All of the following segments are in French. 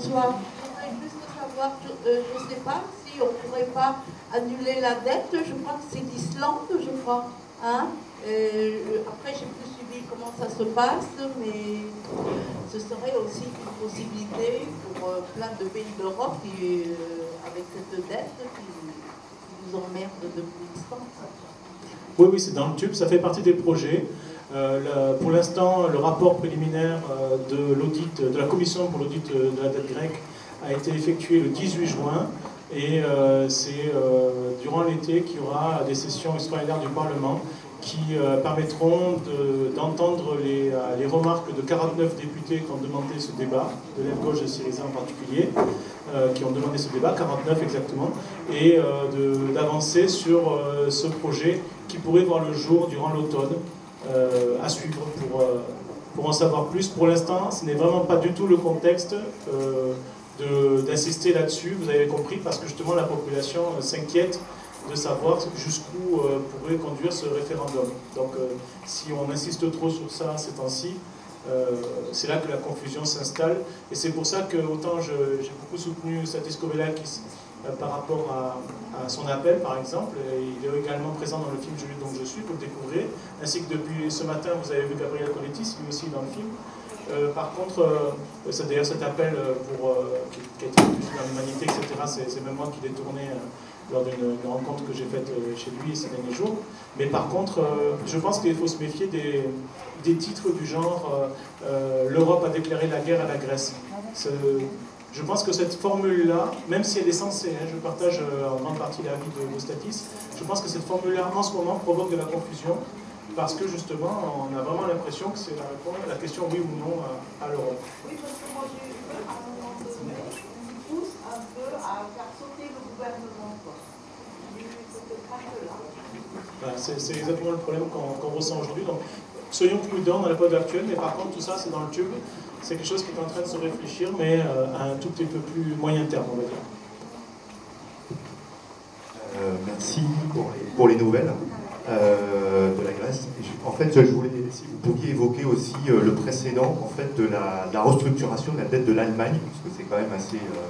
bonsoir. Je voudrais juste savoir, je ne sais pas si on ne pourrait pas annuler la dette. Je crois que c'est l'Islande, je crois. Hein? Après, je n'ai plus suivi comment ça se passe, mais ce serait aussi une possibilité pour plein de pays d'Europe qui, avec cette dette qui nous emmerde depuis longtemps. Oui, oui, c'est dans le tube, ça fait partie des projets. Pour l'instant, le rapport préliminaire de l'audit, de la commission pour l'audit de la dette grecque a été effectué le 18 juin et c'est durant l'été qu'il y aura des sessions extraordinaires du Parlement qui permettront d'entendre les remarques de 49 députés qui ont demandé ce débat, de l'aile gauche de Syriza en particulier, qui ont demandé ce débat, 49 exactement, et d'avancer sur ce projet qui pourrait voir le jour durant l'automne, à suivre pour en savoir plus. Pour l'instant, ce n'est vraiment pas du tout le contexte d'insister là-dessus, vous avez compris, parce que justement la population s'inquiète de savoir jusqu'où pourrait conduire ce référendum. Donc si on insiste trop sur ça ces temps-ci, c'est là que la confusion s'installe. Et c'est pour ça que autant j'ai beaucoup soutenu Satis Kovelakis par rapport à son appel, par exemple. Il est également présent dans le film Julie donc je suis, vous le découvrez. Ainsi que depuis ce matin, vous avez vu Gabriel Colettis, lui aussi dans le film. Par contre, d'ailleurs cet appel qui a été diffusé dans l'Humanité, etc., c'est même moi qui l'ai tourné lors d'une rencontre que j'ai faite chez lui ces derniers jours. Mais par contre, je pense qu'il faut se méfier des titres du genre l'Europe a déclaré la guerre à la Grèce. Je pense que cette formule-là, même si elle est censée, je partage en grande partie l'avis de Statis, je pense que cette formule-là, en ce moment, provoque de la confusion, parce que justement, on a vraiment l'impression que c'est la question oui ou non à l'Europe. Oui, parce que moi j'ai eu à un moment donné, on me pousse un peu à faire sauter le gouvernement. J'ai eu cette crainte-là. C'est exactement le problème qu'on ressent aujourd'hui. Donc, soyons prudents dans l'époque actuelle, mais par contre, tout ça, c'est dans le tube. C'est quelque chose qui est en train de se réfléchir, mais à un tout petit peu plus moyen terme, on va dire. Merci pour les nouvelles de la Grèce. En fait, je voulais, si vous pouviez évoquer aussi le précédent en fait, de la restructuration de la dette de l'Allemagne, parce que c'est quand même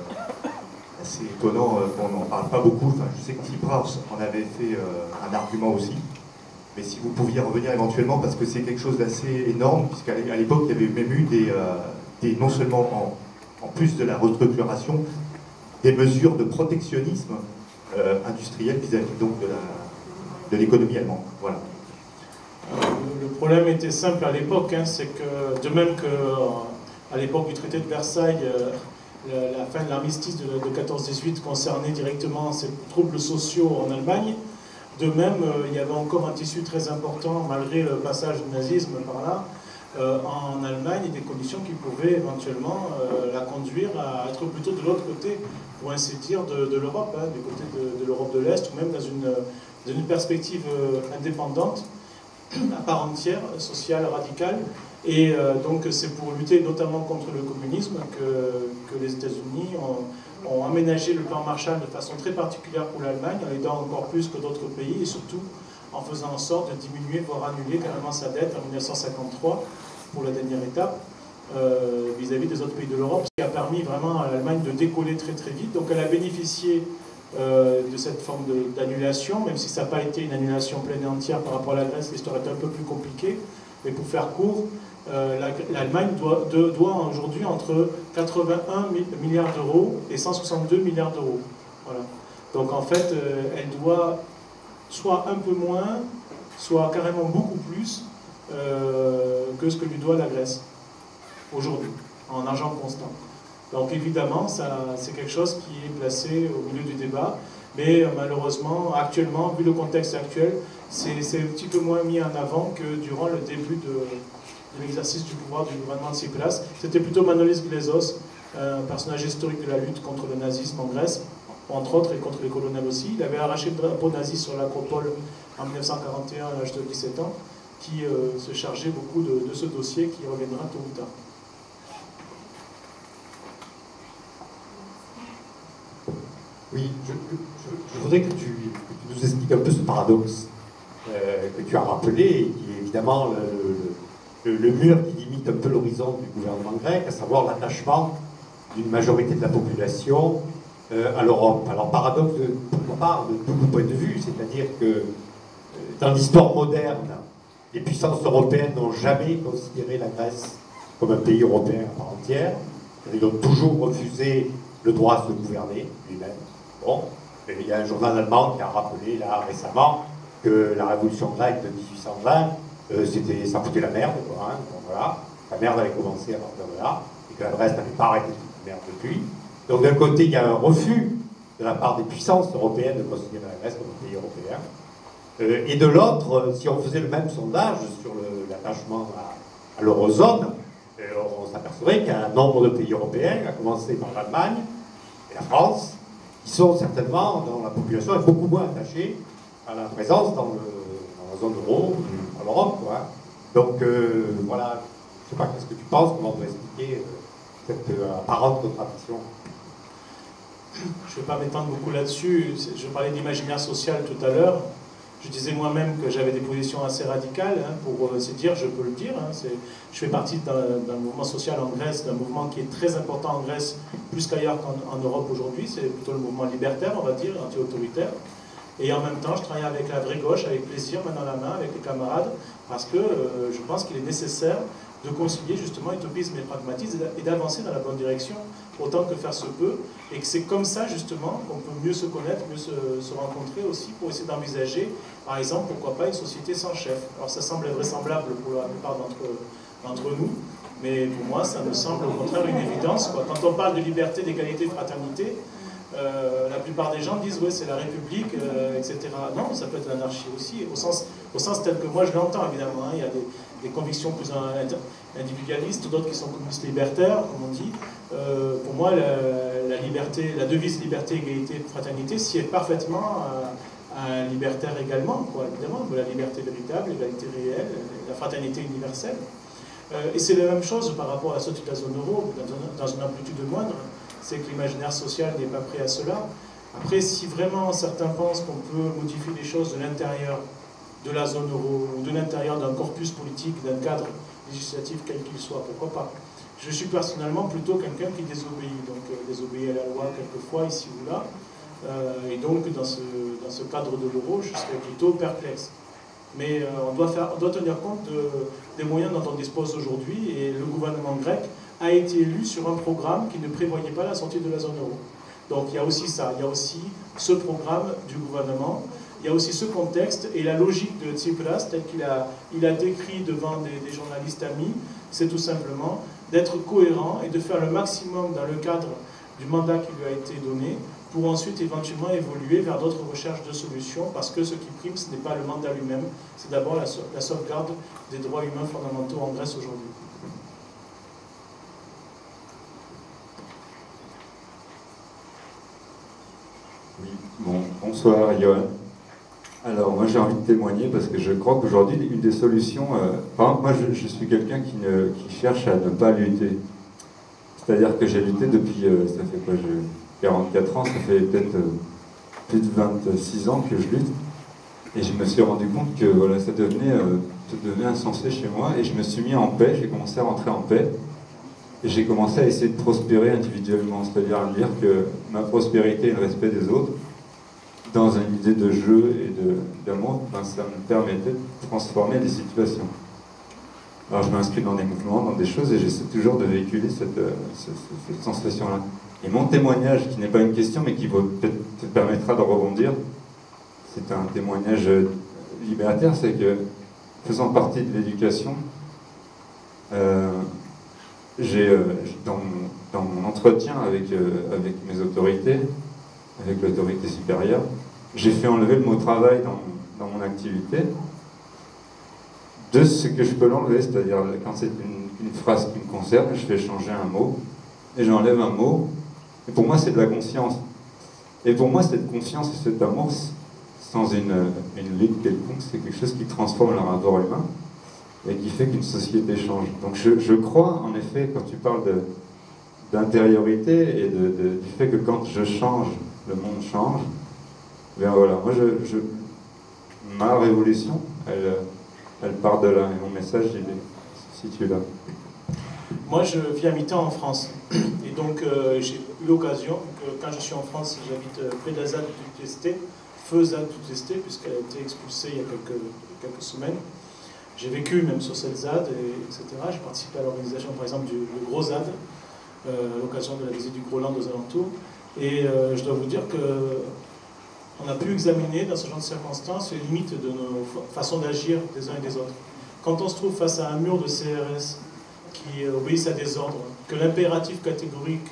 assez étonnant qu'on n'en parle pas beaucoup. Enfin, je sais que Tsipras en avait fait un argument aussi. Mais si vous pouviez revenir éventuellement, parce que c'est quelque chose d'assez énorme, puisqu'à l'époque, il y avait même eu non seulement en plus de la restructuration, des mesures de protectionnisme industriel vis-à-vis donc de l'économie allemande. Voilà. Le problème était simple à l'époque, c'est que, de même qu'à l'époque du traité de Versailles, la fin de l'armistice de 14-18 concernait directement ces troubles sociaux en Allemagne. De même, il y avait encore un tissu très important, malgré le passage du nazisme par là, en Allemagne, et des conditions qui pouvaient éventuellement la conduire à être plutôt de l'autre côté, pour ainsi dire, de l'Europe, du côté de l'Europe de l'Est, ou même dans une perspective indépendante, à part entière, sociale, radicale. Et donc c'est pour lutter notamment contre le communisme que les États-Unis ont aménagé le plan Marshall de façon très particulière pour l'Allemagne, en aidant encore plus que d'autres pays, et surtout en faisant en sorte de diminuer, voire annuler carrément sa dette en 1953, pour la dernière étape, vis-à-vis des autres pays de l'Europe, ce qui a permis vraiment à l'Allemagne de décoller très très vite. Donc elle a bénéficié de cette forme d'annulation, même si ça n'a pas été une annulation pleine et entière par rapport à la Grèce, l'histoire est un peu plus compliquée, mais pour faire court, l'Allemagne doit aujourd'hui entre 81 milliards d'euros et 162 milliards d'euros. Voilà. Donc en fait, elle doit soit un peu moins, soit carrément beaucoup plus que ce que lui doit la Grèce, aujourd'hui, en argent constant. Donc évidemment, c'est quelque chose qui est placé au milieu du débat, mais malheureusement, actuellement, vu le contexte actuel, c'est un petit peu moins mis en avant que durant le début de l'exercice du pouvoir du gouvernement de Tsipras. C'était plutôt Manolis Glezos, un personnage historique de la lutte contre le nazisme en Grèce, entre autres, et contre les colonels aussi. Il avait arraché le drapeau nazi sur l'acropole en 1941 à l'âge de 17 ans, qui se chargeait beaucoup de ce dossier qui reviendra tôt ou tard. Oui, je voudrais que tu nous expliques un peu ce paradoxe que tu as rappelé, et qui est évidemment le mur qui limite un peu l'horizon du gouvernement grec, à savoir l'attachement d'une majorité de la population à l'Europe. Alors paradoxe pour ma part de double point de vue, c'est-à-dire que dans l'histoire moderne, les puissances européennes n'ont jamais considéré la Grèce comme un pays européen à part entière. Ils ont toujours refusé le droit à se gouverner lui-même. Bon, il y a un journal allemand qui a rappelé là récemment que la révolution grecque de 1820, ça foutait la merde, quoi, hein. Donc, voilà, la merde avait commencé à partir de là, et que la Grèce n'avait pas arrêté de foutre la merde depuis. Donc d'un côté, il y a un refus de la part des puissances européennes de considérer la Grèce comme un pays européen. Et de l'autre, si on faisait le même sondage sur l'attachement à l'eurozone, on s'apercevrait qu'un nombre de pays européens, à commencer par l'Allemagne et la France, qui sont certainement, dans la population, est beaucoup moins attachés à la présence dans la zone euro, à l'Europe, quoi. Donc voilà, je ne sais pas qu'est-ce que tu penses, comment on peut expliquer cette apparente contradiction. Je ne vais pas m'étendre beaucoup là-dessus. Je parlais d'imaginaire social tout à l'heure. Je disais moi-même que j'avais des positions assez radicales, hein, pour se dire, je peux le dire. Hein, je fais partie d'un mouvement social en Grèce, d'un mouvement qui est très important en Grèce, plus qu'ailleurs qu'en Europe aujourd'hui. C'est plutôt le mouvement libertaire, on va dire, anti-autoritaire. Et en même temps, je travaille avec la vraie gauche, avec plaisir, main dans la main, avec les camarades, parce que je pense qu'il est nécessaire de concilier justement utopisme et pragmatisme et d'avancer dans la bonne direction autant que faire se peut, et que c'est comme ça justement qu'on peut mieux se connaître, mieux se rencontrer aussi pour essayer d'envisager, par exemple, pourquoi pas une société sans chef. Alors ça semble vraisemblable pour la plupart d'entre nous, mais pour moi ça me semble au contraire une évidence, quoi. Quand on parle de liberté, d'égalité, de fraternité, la plupart des gens disent ouais c'est la République, etc. Non, ça peut être l'anarchie aussi, au sens tel que moi je l'entends évidemment, hein. Il y a des convictions plus individualistes, d'autres qui sont communistes libertaires, comme on dit. Pour moi, la liberté, la devise liberté, égalité, fraternité sied parfaitement à un libertaire également, quoi, évidemment, la liberté véritable, l'égalité réelle, la fraternité universelle. Et c'est la même chose par rapport à la sortie de la zone euro, dans une amplitude moindre, c'est que l'imaginaire social n'est pas prêt à cela. Après, si vraiment certains pensent qu'on peut modifier les choses de l'intérieur de la zone euro, ou de l'intérieur d'un corpus politique, d'un cadre législatif quel qu'il soit, pourquoi pas. Je suis personnellement plutôt quelqu'un qui désobéit, donc désobéit à la loi quelquefois, ici ou là, et donc dans ce cadre de l'euro, je serais plutôt perplexe. Mais on doit tenir compte des moyens dont on dispose aujourd'hui, et le gouvernement grec a été élu sur un programme qui ne prévoyait pas la sortie de la zone euro. Donc il y a aussi ça, il y a aussi ce programme du gouvernement, il y a aussi ce contexte, et la logique de Tsipras, telle qu'il a décrit devant des journalistes amis, c'est tout simplement d'être cohérent et de faire le maximum dans le cadre du mandat qui lui a été donné, pour ensuite éventuellement évoluer vers d'autres recherches de solutions, parce que ce qui prime, ce n'est pas le mandat lui-même, c'est d'abord la sauvegarde des droits humains fondamentaux en Grèce aujourd'hui. Oui, bon, bonsoir Johan. Alors moi j'ai envie de témoigner parce que je crois qu'aujourd'hui une des solutions, par exemple moi je suis quelqu'un qui cherche à ne pas lutter. C'est-à-dire que j'ai lutté depuis, ça fait quoi, 44 ans, ça fait peut-être plus de 26 ans que je lutte. Et je me suis rendu compte que voilà, ça devenait insensé chez moi, et je me suis mis en paix, j'ai commencé à rentrer en paix. Et j'ai commencé à essayer de prospérer individuellement, c'est-à-dire à dire que ma prospérité et le respect des autres, dans une idée de jeu et d'amour, ben, ça me permettait de transformer des situations. Alors je m'inscris dans des mouvements, dans des choses, et j'essaie toujours de véhiculer cette sensation-là. Et mon témoignage, qui n'est pas une question, mais qui te permettra de rebondir, c'est un témoignage libertaire, c'est que, faisant partie de l'éducation, dans mon entretien avec mes autorités, avec l'autorité supérieure, j'ai fait enlever le mot travail dans mon activité, de ce que je peux l'enlever, c'est-à-dire quand c'est une phrase qui me concerne, je fais changer un mot, et j'enlève un mot, et pour moi c'est de la conscience. Et pour moi cette conscience et cet amour, sans une lutte quelconque, c'est quelque chose qui transforme le rapport humain, et qui fait qu'une société change. Donc je crois, en effet, quand tu parles d'intériorité et du fait que quand je change, le monde change, bien voilà, moi ma révolution, elle part de là, et mon message, il est situé là. Moi, je vis à mi-temps en France. Et donc j'ai eu l'occasion, quand je suis en France, j'habite près de la ZAD du Testé, feu ZAD du Testé, puisqu'elle a été expulsée il y a quelques semaines. J'ai vécu même sur cette ZAD, etc. J'ai participé à l'organisation, par exemple, du gros ZAD, à l'occasion de la visite du Groland aux alentours. Et je dois vous dire qu'on a pu examiner, dans ce genre de circonstances, les limites de nos façons d'agir des uns et des autres. Quand on se trouve face à un mur de CRS qui obéissent à des ordres, que l'impératif catégorique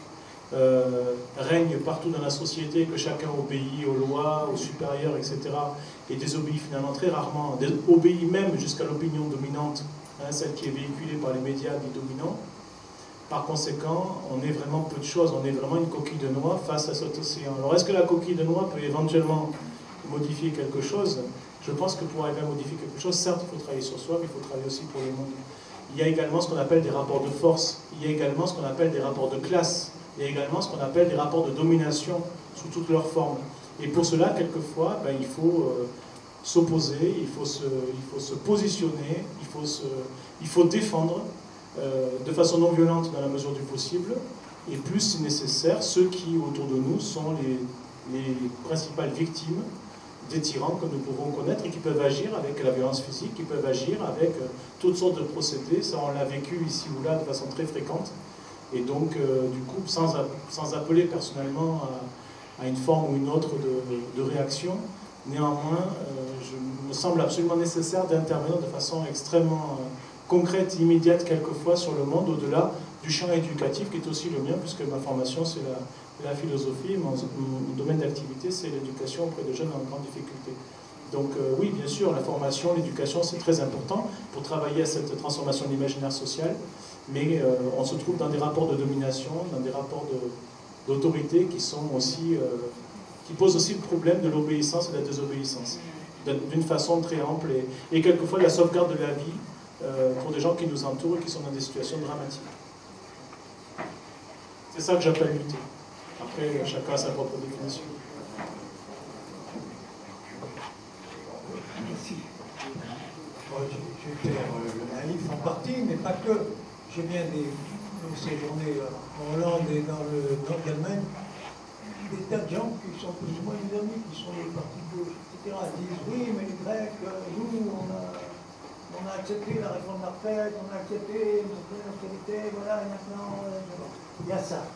règne partout dans la société, que chacun obéit aux lois, aux supérieurs, etc., et désobéit finalement très rarement, obéit même jusqu'à l'opinion dominante, hein, celle qui est véhiculée par les médias dits dominants. Par conséquent, on est vraiment peu de choses, on est vraiment une coquille de noix face à cet océan. Alors est-ce que la coquille de noix peut éventuellement modifier quelque chose? Je pense que pour arriver à modifier quelque chose, certes, il faut travailler sur soi, mais il faut travailler aussi pour le monde. Il y a également ce qu'on appelle des rapports de force, il y a également ce qu'on appelle des rapports de classe, il y a également ce qu'on appelle des rapports de domination sous toutes leurs formes. Et pour cela, quelquefois, il faut s'opposer, il faut se positionner, il faut défendre de façon non violente dans la mesure du possible, et plus si nécessaire, ceux qui autour de nous sont les principales victimes des tyrans que nous pouvons connaître et qui peuvent agir avec la violence physique, qui peuvent agir avec toutes sortes de procédés. Ça, on l'a vécu ici ou là de façon très fréquente. Et donc, du coup, sans appeler personnellement à une forme ou une autre de réaction, néanmoins, je me semble absolument nécessaire d'intervenir de façon extrêmement concrète, immédiate, quelquefois, sur le monde, au-delà du champ éducatif, qui est aussi le mien, puisque ma formation, c'est la philosophie, mon domaine d'activité, c'est l'éducation auprès de jeunes en grande difficulté. Donc oui, bien sûr, la formation, l'éducation, c'est très important pour travailler à cette transformation de l'imaginaire social, mais on se trouve dans des rapports de domination, dans des rapports d'autorité qui sont aussi, qui posent aussi le problème de l'obéissance et de la désobéissance, d'une façon très ample, et quelquefois de la sauvegarde de la vie pour des gens qui nous entourent et qui sont dans des situations dramatiques. C'est ça que j'appelle lutter. Après, chacun a sa propre définition. Merci. Je vais faire le naïf en partie, mais pas que. J'ai bien séjourné en Hollande et dans le nord d'Allemagne. Des tas de gens qui sont plus ou moins des amis, qui sont des partis de gauche, etc., disent oui, mais les Grecs, nous, on a accepté la réforme de la retraite, on a accepté l'austérité, voilà, et maintenant, il y a ça.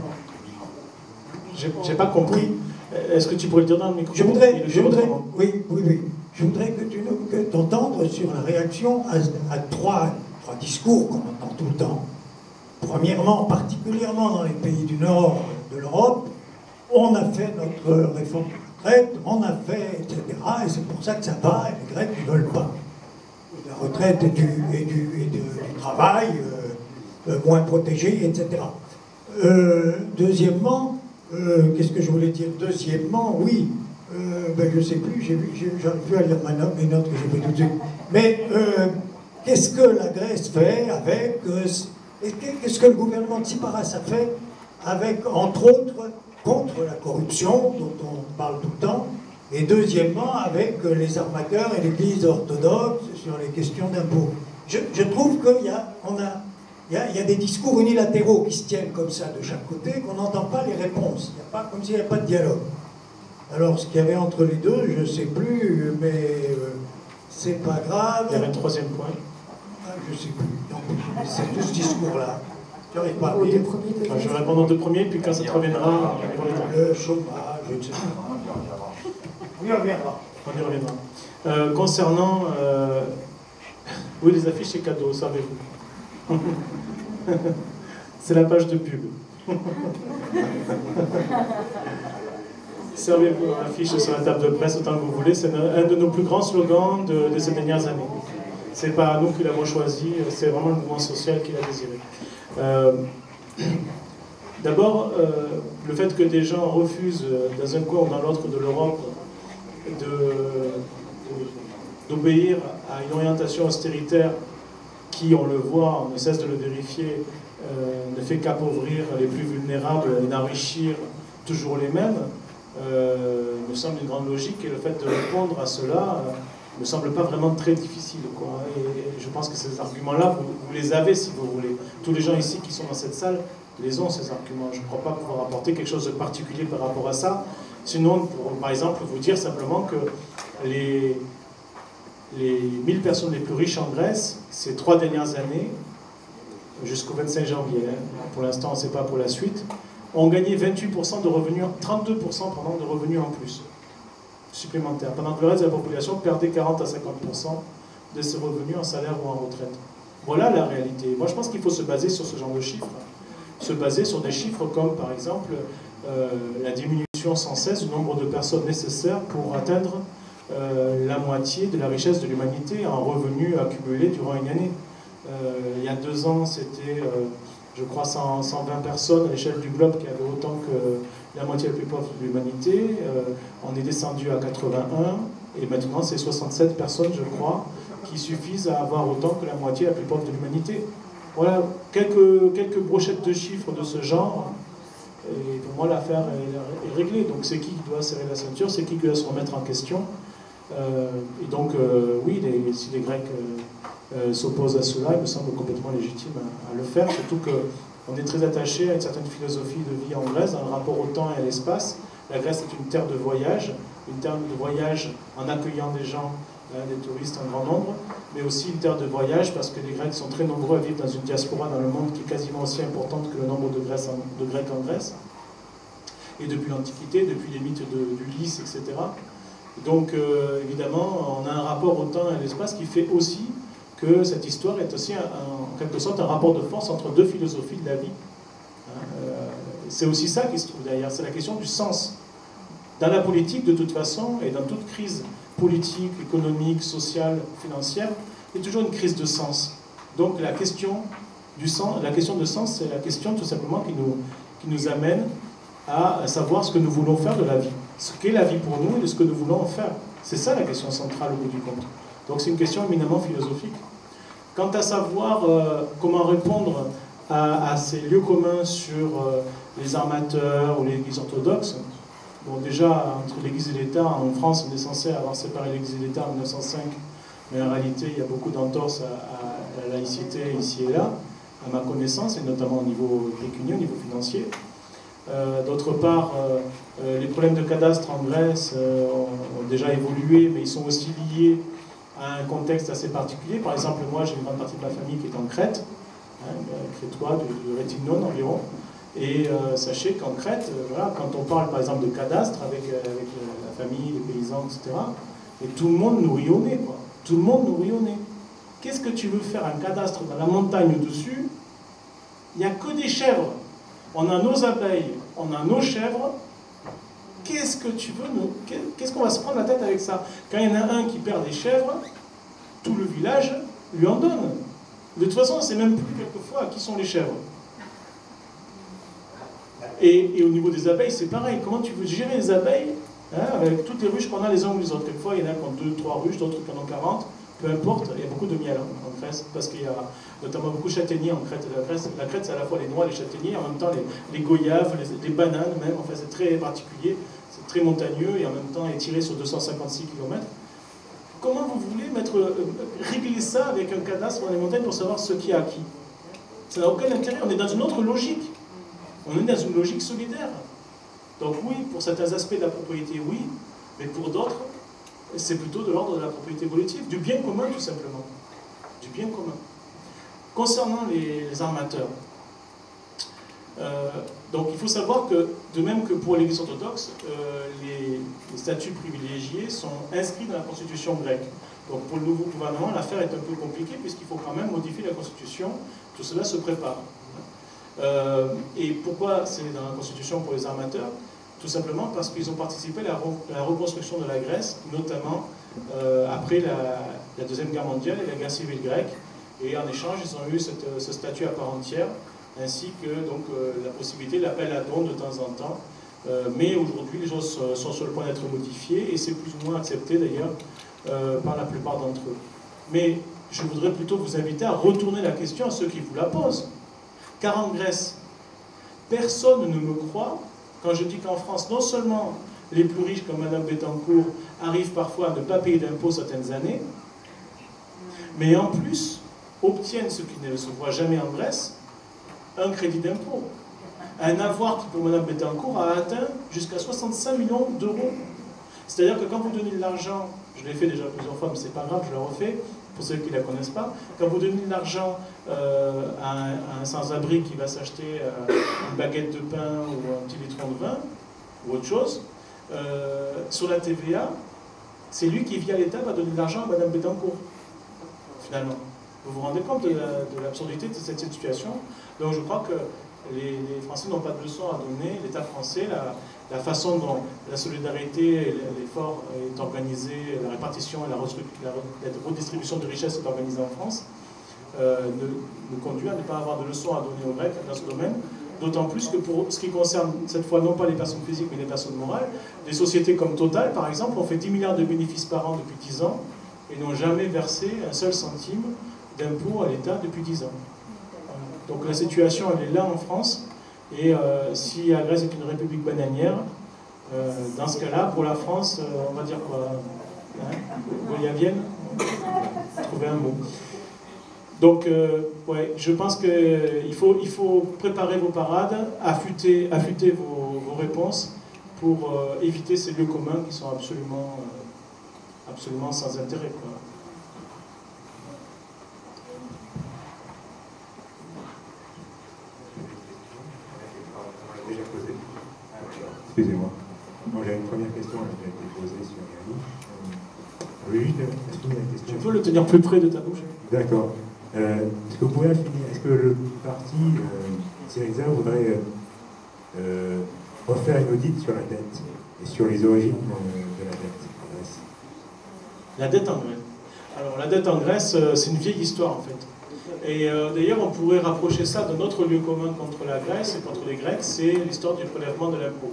J'ai pas compris. Est-ce que tu pourrais le dire dans le micro? Je voudrais, oui. Je voudrais que tu entendes sur la réaction à trois discours qu'on entend tout le temps. Premièrement, particulièrement dans les pays du nord de l'Europe, on a fait notre réforme de retraite, on a fait, etc. Et c'est pour ça que ça va, et les Grecs ne veulent pas. La retraite et du travail moins protégé, etc. Deuxièmement, qu'est-ce que je voulais dire? Deuxièmement, oui, je ne sais plus, j'arrive plus à lire mes notes que j'ai fait tout de suite. Mais qu'est-ce que la Grèce fait avec... qu'est-ce que le gouvernement de Tsipras a fait avec, entre autres, contre la corruption, dont on parle tout le temps, et deuxièmement, avec les armateurs et l'Église orthodoxe sur les questions d'impôts. Je trouve qu'il y a des discours unilatéraux qui se tiennent comme ça de chaque côté, qu'on n'entend pas les réponses. Il n'y a pas, comme s'il n'y avait pas de dialogue. Alors, ce qu'il y avait entre les deux, je ne sais plus, mais c'est pas grave. Il y avait un troisième point. Je ne sais plus. C'est tout ce discours-là. Je n'arrive pas à lire. Je vais répondre aux deux premiers, puis quand ça te reviendra, le chômage, etc. On y reviendra. On y reviendra. Concernant... oui, les affiches, c'est cadeau, savez-vous. C'est la page de pub. Servez-vous une affiche sur la table de presse autant que vous voulez. C'est un de nos plus grands slogans de ces dernières années. C'est pas nous qui l'avons choisi, c'est vraiment le mouvement social qui l'a désiré. D'abord, le fait que des gens refusent dans un coin ou dans l'autre de l'Europe d'obéir à une orientation austéritaire qui, on le voit, on ne cesse de le vérifier, ne fait qu'appauvrir les plus vulnérables et n'enrichir toujours les mêmes, me semble une grande logique, et le fait de répondre à cela me semble pas vraiment très difficile, quoi. Et je pense que ces arguments-là, vous les avez si vous voulez. Tous les gens ici qui sont dans cette salle les ont ces arguments. Je ne crois pas pouvoir apporter quelque chose de particulier par rapport à ça. Sinon, pour, par exemple, vous dire simplement que les 1000 personnes les plus riches en Grèce, ces 3 dernières années, jusqu'au 25 janvier, hein, pour l'instant on ne sait pas pour la suite, ont gagné 28% de revenus, 32% de revenus en plus, supplémentaires, pendant que le reste de la population perdait 40 à 50% de ses revenus en salaire ou en retraite. Voilà la réalité. Moi je pense qu'il faut se baser sur ce genre de chiffres, se baser sur des chiffres comme par exemple la diminution sans cesse du nombre de personnes nécessaires pour atteindre la moitié de la richesse de l'humanité en revenus accumulés durant une année. Il y a 2 ans, c'était, je crois, 120 personnes à l'échelle du globe qui avaient autant que la moitié la plus pauvre de l'humanité. On est descendu à 81, et maintenant c'est 67 personnes, je crois, qui suffisent à avoir autant que la moitié la plus pauvre de l'humanité. Voilà, quelques brochettes de chiffres de ce genre, et pour moi l'affaire est réglée. Donc c'est qui doit serrer la ceinture, c'est qui doit se remettre en question. Et donc, oui, si les Grecs s'opposent à cela, il me semble complètement légitime à le faire, surtout qu'on est très attaché à une certaine philosophie de vie en Grèce, dans le rapport au temps et à l'espace. La Grèce est une terre de voyage en accueillant des gens, des touristes en grand nombre, mais aussi une terre de voyage parce que les Grecs sont très nombreux à vivre dans une diaspora dans le monde qui est quasiment aussi importante que le nombre de Grecs en Grèce. Et depuis l'Antiquité, depuis les mythes d'Ulysse, etc. Donc, évidemment, on a un rapport au temps et à l'espace qui fait aussi que cette histoire est aussi, en quelque sorte, un rapport de force entre 2 philosophies de la vie. C'est aussi ça qui se trouve derrière, c'est la question du sens. Dans la politique, de toute façon, et dans toute crise politique, économique, sociale, financière, il y a toujours une crise de sens. Donc, la question de sens, c'est la question tout simplement qui nous amène à savoir ce que nous voulons faire de la vie. Ce qu'est la vie pour nous et de ce que nous voulons en faire. C'est ça la question centrale au bout du compte. Donc c'est une question éminemment philosophique. Quant à savoir comment répondre à ces lieux communs sur les armateurs ou l'Église orthodoxe, bon déjà entre l'Église et l'État, en France on est censé avoir séparé l'Église et l'État en 1905, mais en réalité il y a beaucoup d'entorses à la laïcité ici et là, à ma connaissance, et notamment au niveau pécunier, au niveau financier. D'autre part, les problèmes de cadastre en Grèce ont déjà évolué, mais ils sont aussi liés à un contexte assez particulier. Par exemple, moi, j'ai une grande partie de ma famille qui est en Crète, crétois, du Rétignon environ. Et sachez qu'en Crète, voilà, quand on parle par exemple de cadastre avec la famille, les paysans, etc., et tout le monde nous rit au nez, quoi. Tout le monde nous rit au nez. Qu'est-ce que tu veux faire un cadastre dans la montagne au-dessus? Il n'y a que des chèvres. On a nos abeilles, on a nos chèvres. Qu'est-ce que tu veux nous... Qu'est-ce qu'on va se prendre la tête avec ça? Quand il y en a un qui perd des chèvres, tout le village lui en donne. De toute façon, on ne sait même plus quelquefois qui sont les chèvres. Et au niveau des abeilles, c'est pareil. Comment tu veux gérer les abeilles avec toutes les ruches qu'on a les uns ou les autres? Quelquefois, il y en a qui ont 2, 3 ruches, d'autres qui en ont 40. Peu importe, il y a beaucoup de miel en Grèce, parce qu'il y a notamment beaucoup de châtaigniers en Crète. La Crète, c'est à la fois les noix, les châtaigniers, en même temps les goyaves, les bananes même. Enfin, c'est très particulier, c'est très montagneux, et en même temps étiré sur 256 km. Comment vous voulez régler ça avec un cadastre dans les montagnes pour savoir ce qui a acquis? Ça n'a aucun intérêt, on est dans une autre logique. On est dans une logique solidaire. Donc oui, pour certains aspects de la propriété, oui, mais pour d'autres, c'est plutôt de l'ordre de la propriété collective, du bien commun tout simplement. Du bien commun. Concernant les armateurs, donc il faut savoir que, de même que pour l'Église orthodoxe, les statuts privilégiés sont inscrits dans la constitution grecque. Donc pour le nouveau gouvernement, l'affaire est un peu compliquée puisqu'il faut quand même modifier la constitution. Tout cela se prépare. Et pourquoi c'est dans la constitution pour les armateurs? Tout simplement parce qu'ils ont participé à la reconstruction de la Grèce, notamment après la Deuxième Guerre mondiale et la guerre civile grecque. Et en échange, ils ont eu ce statut à part entière, ainsi que donc, la possibilité de l'appel à dons de temps en temps. Mais aujourd'hui, les choses sont sur le point d'être modifiées, et c'est plus ou moins accepté d'ailleurs par la plupart d'entre eux. Mais je voudrais plutôt vous inviter à retourner la question à ceux qui vous la posent. Car en Grèce, personne ne me croit quand je dis qu'en France, non seulement les plus riches comme Madame Bettencourt arrivent parfois à ne pas payer d'impôts certaines années, mais en plus obtiennent, ce qui ne se voit jamais en Grèce, un crédit d'impôt. un avoir qui, pour Mme Bettencourt, a atteint jusqu'à 65 millions d'euros. C'est-à-dire que quand vous donnez de l'argent, je l'ai fait déjà plusieurs fois, mais c'est pas grave, je le refais, pour ceux qui ne la connaissent pas, quand vous donnez de l'argent à un sans-abri qui va s'acheter une baguette de pain ou un petit litron de vin, ou autre chose, sur la TVA, c'est lui qui, via l'État, va donner de l'argent à Mme Bettencourt, finalement. Vous vous rendez compte de l'absurdité de cette situation? Donc je crois que les Français n'ont pas de leçon à donner, l'État français, la façon dont la solidarité et l'effort est organisé, la répartition et la redistribution de richesses est organisée en France, nous conduit à ne pas avoir de leçons à donner aux Grecs dans ce domaine, d'autant plus que pour ce qui concerne cette fois non pas les personnes physiques mais les personnes morales, des sociétés comme Total par exemple ont fait 10 milliards de bénéfices par an depuis 10 ans et n'ont jamais versé un seul centime d'impôt à l'État depuis 10 ans. Donc la situation elle est là en France, et si la Grèce est une république bananière, dans ce cas-là, pour la France, on va dire quoi, hein, bolivienne, trouver un mot. Donc, ouais, je pense qu'il faut préparer vos parades, affûter vos réponses pour éviter ces lieux communs qui sont absolument sans intérêt, quoi. Excusez-moi. Moi, j'ai une première question qui a été posée sur Yannick. Oui, juste exprimer la question. Tu peux le tenir plus près de ta bouche. D'accord. Est-ce que vous pouvez affiner, est-ce que le parti Syriza voudrait refaire une audit sur la dette et sur les origines de la dette en Grèce? La dette en Grèce. Alors, la dette en Grèce, c'est une vieille histoire en fait. Et d'ailleurs, on pourrait rapprocher ça de notre lieu commun contre la Grèce et contre les Grecs, c'est l'histoire du prélèvement de l'impôt.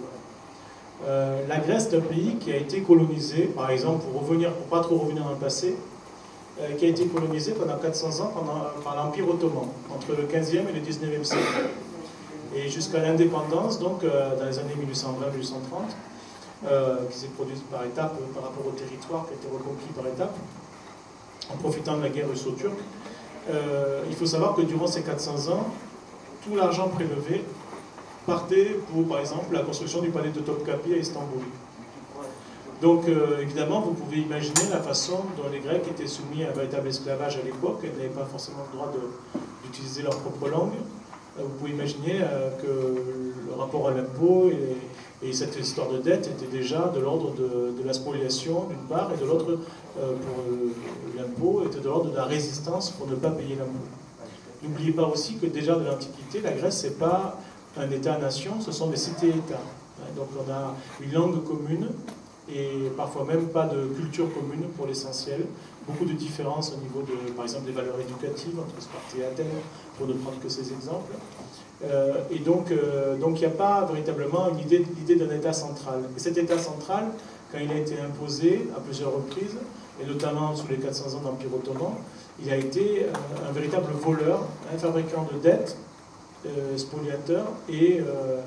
La Grèce est un pays qui a été colonisé, par exemple, pour pas trop revenir dans le passé, qui a été colonisé pendant 400 ans par l'Empire ottoman, entre le 15e et le 19e siècle. Et jusqu'à l'indépendance, donc dans les années 1820-1830, qui s'est produite par étapes par rapport au territoire qui a été reconquis par étapes, en profitant de la guerre russo-turque. Il faut savoir que durant ces 400 ans, tout l'argent prélevé partait pour, par exemple, la construction du palais de Topkapi à Istanbul. Donc, évidemment, vous pouvez imaginer la façon dont les Grecs étaient soumis à un véritable esclavage à l'époque et n'avaient pas forcément le droit d'utiliser leur propre langue. Vous pouvez imaginer que le rapport à l'impôt et cette histoire de dette était déjà de l'ordre de la spoliation d'une part, et de l'autre, pour l'impôt, était de l'ordre de la résistance pour ne pas payer l'impôt. N'oubliez pas aussi que déjà de l'Antiquité, la Grèce, ce n'est pas un État-nation, ce sont des cités-États. Donc on a une langue commune, et parfois même pas de culture commune pour l'essentiel. Beaucoup de différences au niveau, par exemple, des valeurs éducatives entre Sparte et Athènes, pour ne prendre que ces exemples. Et donc il n'y a pas véritablement l'idée d'un État central. Et cet État central, quand il a été imposé à plusieurs reprises, et notamment sous les 400 ans d'Empire ottoman, il a été un véritable voleur, un fabricant de dettes, spoliateur, et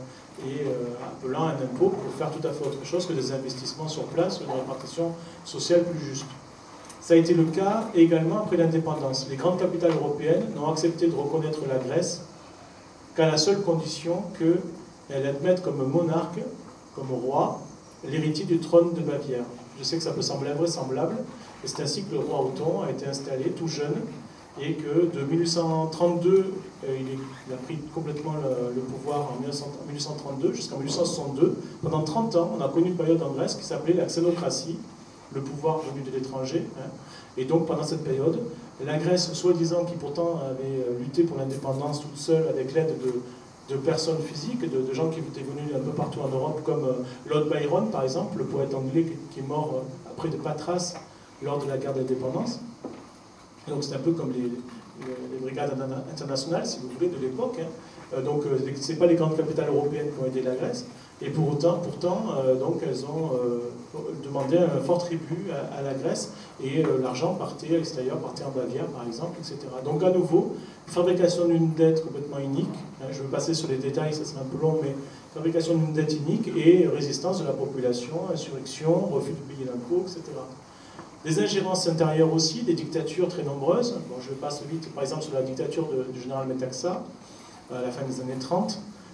appelant un impôt pour faire tout à fait autre chose que des investissements sur place ou une répartition sociale plus juste. Ça a été le cas également après l'indépendance. Les grandes capitales européennes n'ont accepté de reconnaître la Grèce qu'à la seule condition qu'elle admette comme monarque, comme roi, l'héritier du trône de Bavière. Je sais que ça peut sembler invraisemblable, et c'est ainsi que le roi Othon a été installé tout jeune, et que de 1832, il a pris complètement le pouvoir en 1832 jusqu'en 1862. Pendant 30 ans, on a connu une période en Grèce qui s'appelait la xénocratie, le pouvoir venu de l'étranger. Et donc pendant cette période, la Grèce, soi-disant, qui pourtant avait lutté pour l'indépendance toute seule avec l'aide de personnes physiques, de gens qui étaient venus un peu partout en Europe, comme Lord Byron par exemple, le poète anglais qui est mort après de Patras lors de la guerre d'indépendance. Donc c'est un peu comme les brigades internationales, si vous voulez, de l'époque. Donc ce n'est pas les grandes capitales européennes qui ont aidé la Grèce. Et pourtant donc, elles ont demandé un fort tribut à la Grèce, et l'argent partait à l'extérieur, partait en Bavière par exemple, etc. Donc à nouveau, fabrication d'une dette complètement unique, je vais passer sur les détails, ça sera un peu long, mais fabrication d'une dette unique et résistance de la population, insurrection, refus de payer l'impôt, etc. Des ingérences intérieures aussi, des dictatures très nombreuses. Bon, je passe vite, par exemple, sur la dictature du général Metaxa, à la fin des années 30,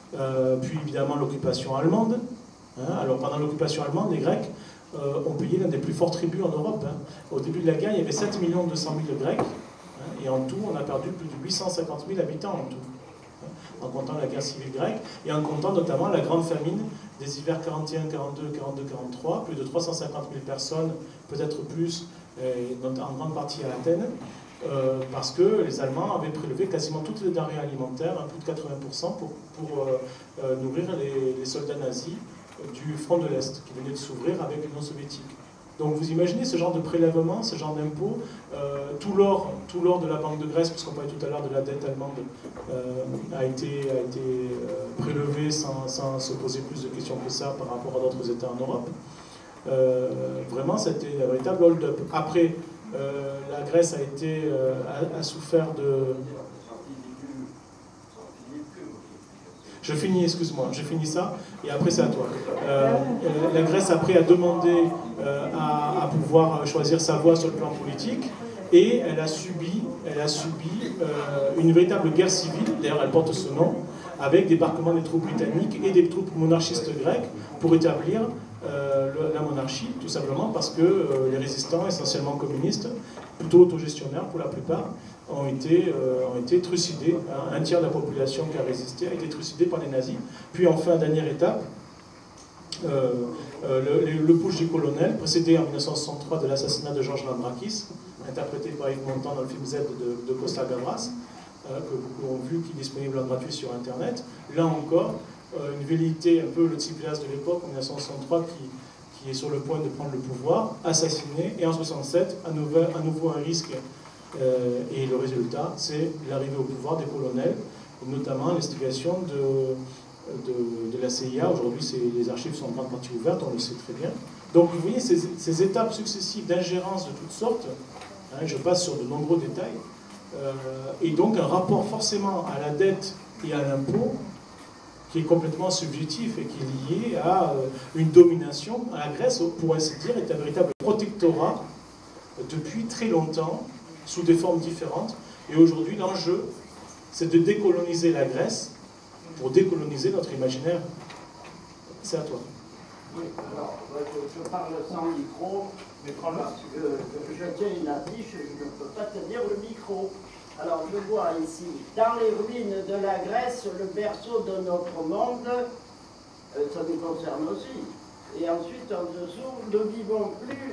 puis évidemment l'occupation allemande. Hein. Alors pendant l'occupation allemande, les Grecs ont payé l'un des plus forts tributs en Europe. Hein. Au début de la guerre, il y avait 7 200 000 Grecs, hein, et en tout, on a perdu plus de 850 000 habitants en tout, hein, en comptant la guerre civile grecque, et en comptant notamment la grande famine des hivers 41, 42, 42, 43, plus de 350 000 personnes, peut-être plus, en grande partie à Athènes, parce que les Allemands avaient prélevé quasiment toutes les denrées alimentaires, hein, plus de 80%, pour nourrir les soldats nazis du front de l'Est, qui venait de s'ouvrir avec l'Union soviétique. Donc vous imaginez ce genre de prélèvement, ce genre d'impôt, tout l'or de la Banque de Grèce, puisqu'on parlait tout à l'heure de la dette allemande, a été prélevé sans se poser plus de questions que ça par rapport à d'autres États en Europe. Vraiment, c'était un véritable hold-up. Après, la Grèce a souffert de... Je finis, excuse-moi, je finis ça, et après c'est à toi. La Grèce après a demandé à pouvoir choisir sa voie sur le plan politique, et elle a subi une véritable guerre civile, d'ailleurs elle porte ce nom, avec débarquement des troupes britanniques et des troupes monarchistes grecques pour établir la monarchie, tout simplement parce que les résistants, essentiellement communistes, plutôt autogestionnaires pour la plupart, ont été trucidés. Un tiers de la population qui a résisté a été trucidé par les nazis. Puis enfin, dernière étape, le putsch du colonel, précédé en 1963 de l'assassinat de Georges Lambrakis, interprété par Yves Montand dans le film Z de Costa Gavras, que beaucoup ont vu, qui est disponible en gratuit sur Internet. Là encore, une velléité, un peu le Tsipras de l'époque, en 1963, qui est sur le point de prendre le pouvoir, assassiné, et en 1967, à nouveau un risque, et le résultat, c'est l'arrivée au pouvoir des colonels, notamment l'instigation de la CIA. Aujourd'hui, les archives sont en grande partie ouvertes, on le sait très bien. Donc vous voyez ces étapes successives d'ingérence de toutes sortes, hein, je passe sur de nombreux détails, et donc un rapport forcément à la dette et à l'impôt qui est complètement subjectif et qui est lié à une domination. La Grèce, pour ainsi dire, est un véritable protectorat depuis très longtemps, sous des formes différentes. Et aujourd'hui, l'enjeu, c'est de décoloniser la Grèce pour décoloniser notre imaginaire. C'est à toi. Oui, alors, je parle sans micro, parce que je tiens une affiche et je ne peux pas tenir le micro. Alors, je vois ici, dans les ruines de la Grèce, le berceau de notre monde, ça nous concerne aussi. Et ensuite, en dessous, nous ne vivons plus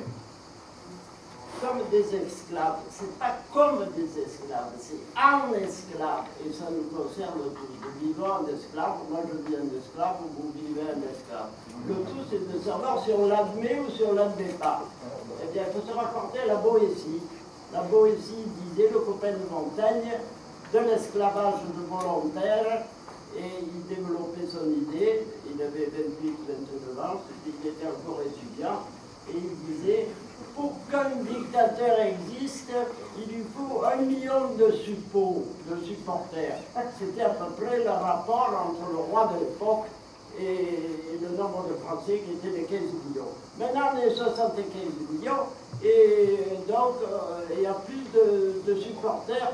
comme des esclaves. C'est pas comme des esclaves, c'est en esclaves. Et ça nous concerne tous. Nous vivons en esclaves, moi je vis en esclave, vous vivez en esclave. Le tout, c'est de savoir si on l'admet ou si on ne l'admet pas. Eh bien, il faut se rapporter à la Boétie. La Boétie disait, le copain de Montaigne, de l'esclavage de volontaire, et il développait son idée. Il avait 28-29 ans, il était encore étudiant, et il disait, pour qu'un dictateur existe, il lui faut 1 million de suppôts, de supporters. C'était à peu près le rapport entre le roi de l'époque et le nombre de Français qui étaient les 15 millions. Maintenant, on est 75 millions, et donc il y a plus de supporters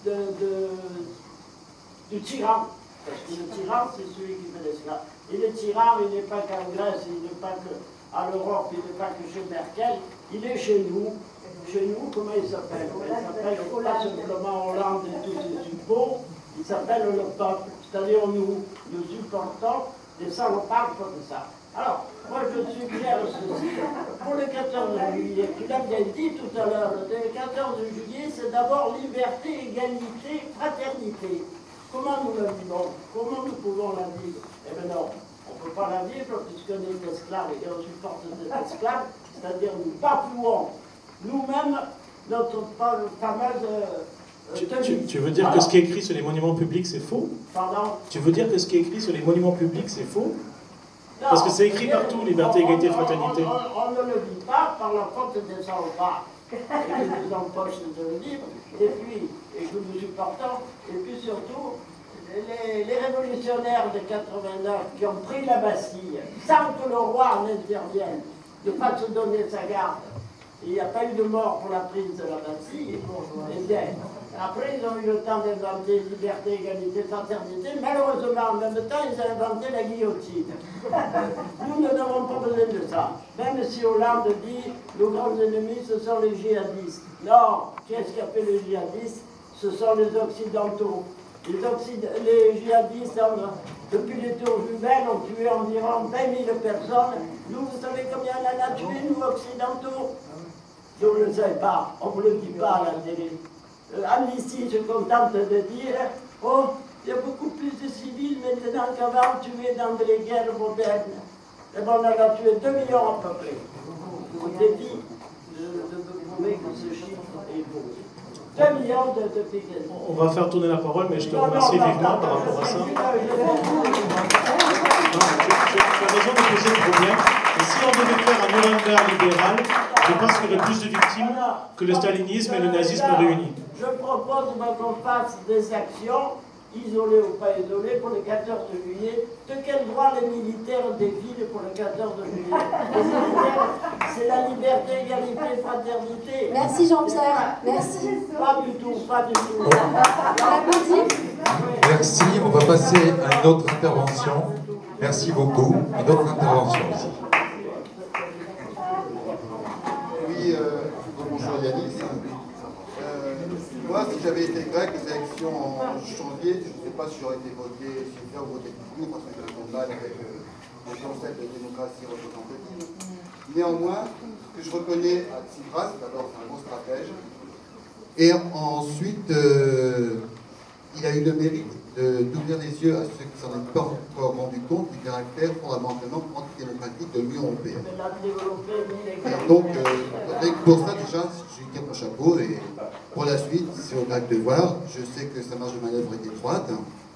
du tyran. Parce que le tyran, c'est celui qui fait l'esclave. Et le tyran, il n'est pas qu'en Grèce, il n'est pas qu'à l'Europe, il n'est pas que chez Merkel, il est chez nous. Chez nous, comment il s'appelle? Il s'appelle pas simplement Hollande et tous ses suppôts, il s'appelle le peuple, c'est-à-dire nous supportons, et ça, on parle pas de ça. Alors, moi je suggère ceci, pour le 14 juillet, tu l'as bien dit tout à l'heure, le 14 juillet, c'est d'abord liberté, égalité, fraternité. Comment nous la vivons? Comment nous pouvons la vivre? Eh bien non, on ne peut pas la vivre puisqu'on est esclave et on supporte cet esclave, c'est-à-dire nous bafouons nous-mêmes notre fameuse tu veux dire que ce qui est écrit sur les monuments publics, c'est faux? Pardon? Tu veux dire que ce qui est écrit sur les monuments publics, c'est faux? Non, parce que c'est écrit partout, liberté, égalité, fraternité. On ne le vit pas par la faute des salopards qui nous empochent de le vivre, et puis, et que nous supportons, et puis surtout, les révolutionnaires de 89 qui ont pris la Bastille, sans que le roi en intervienne, de ne pas se donner sa garde, il n'y a pas eu de mort pour la prise de la Bastille, eh bien, Après, ils ont eu le temps d'inventer liberté, égalité, fraternité. Malheureusement, en même temps, ils ont inventé la guillotine. Nous n'avons pas besoin de ça. Même si Hollande dit nos grands ennemis, ce sont les djihadistes. Non, qu'est-ce qu'a fait les djihadistes? Ce sont les Occidentaux. Les djihadistes, depuis les tours jumelles, ont tué environ 20 000 personnes. Nous, vous savez combien on en a tué, nous, Occidentaux? Je ne le sais pas, on ne le dit pas à la télé. Amnesty se contente de dire « Oh, il y a beaucoup plus de civils maintenant qu'avant tués dans les guerres modernes. » Eh bien, on en a tué 2 millions à peu près. Au défi de prouver que ce chiffre est faux. 2 millions de piquets. On va faire tourner la parole, mais je te remercie vivement par rapport à ça. Tu as raison de poser le problème. Et si on devait faire un Nuremberg libéral, je pense qu'il y aurait plus de victimes que le stalinisme et le nazisme réunis. Je propose qu'on fasse des actions, isolées ou pas isolées, pour le 14 juillet. De quel droit les militaires défilent pour le 14 juillet? Les militaires, c'est la liberté, égalité, fraternité. Merci Jean-Pierre, merci. Pas du tout, pas du tout. Merci, on va passer à une autre intervention. Merci beaucoup. Une autre intervention ici. Oui, bonjour Yanis. Moi, si j'avais été grec aux élections en janvier, je ne sais pas si j'aurais été voté, si j'aurais voté pour, parce que j'ai mal avec le concept de démocratie représentative. Néanmoins, ce que je reconnais à Tsipras, d'abord c'est un gros stratège, et ensuite, il a eu le mérite d'ouvrir les yeux à ceux qui s'en sont pas encore rendu compte du caractère fondamentalement antidémocratique de l'Union européenne. Et donc, pour ça, déjà, je lui tire mon chapeau, et pour la suite, c'est au grec de voir. Je sais que sa marge de manœuvre est étroite.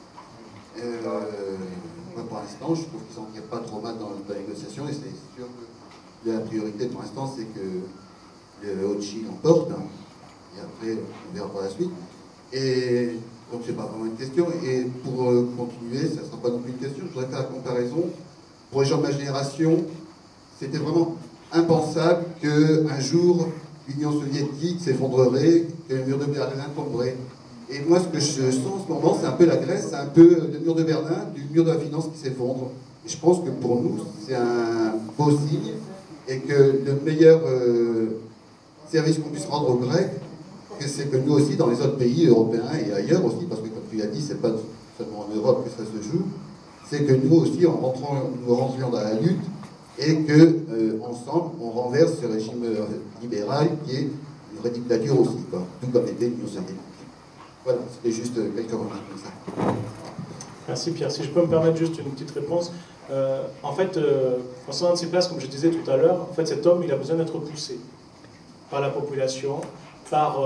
Moi, pour l'instant, je trouve qu'ils s'en tirent pas trop mal dans la négociation, et c'est sûr que la priorité pour l'instant, c'est que le Hochi l'emporte, et après, on verra pour la suite. Et donc, c'est pas vraiment une question. Et pour continuer, ça ne sera pas non plus une question, je voudrais faire la comparaison. Pour les gens de ma génération, c'était vraiment impensable qu'un jour, l'Union soviétique s'effondrerait, que le mur de Berlin tomberait. Et moi, ce que je sens en ce moment, c'est un peu la Grèce, c'est un peu le mur de Berlin, du mur de la finance qui s'effondre. Et je pense que pour nous, c'est un beau signe, et que le meilleur service qu'on puisse rendre aux Grecs, c'est que nous aussi, dans les autres pays européens et ailleurs aussi, parce que comme tu l'as dit, c'est pas seulement en Europe que ça se joue, c'est que nous aussi, nous rentrions dans la lutte, et que ensemble, on renverse ce régime libéral qui est une vraie dictature aussi, quoi, tout comme était l'Union soviétique. Voilà, c'était juste quelques remarques comme ça. Merci Pierre. Si je peux me permettre juste une petite réponse. En fait, concernant ces places, comme je disais tout à l'heure, en fait, cet homme, il a besoin d'être poussé par la population, par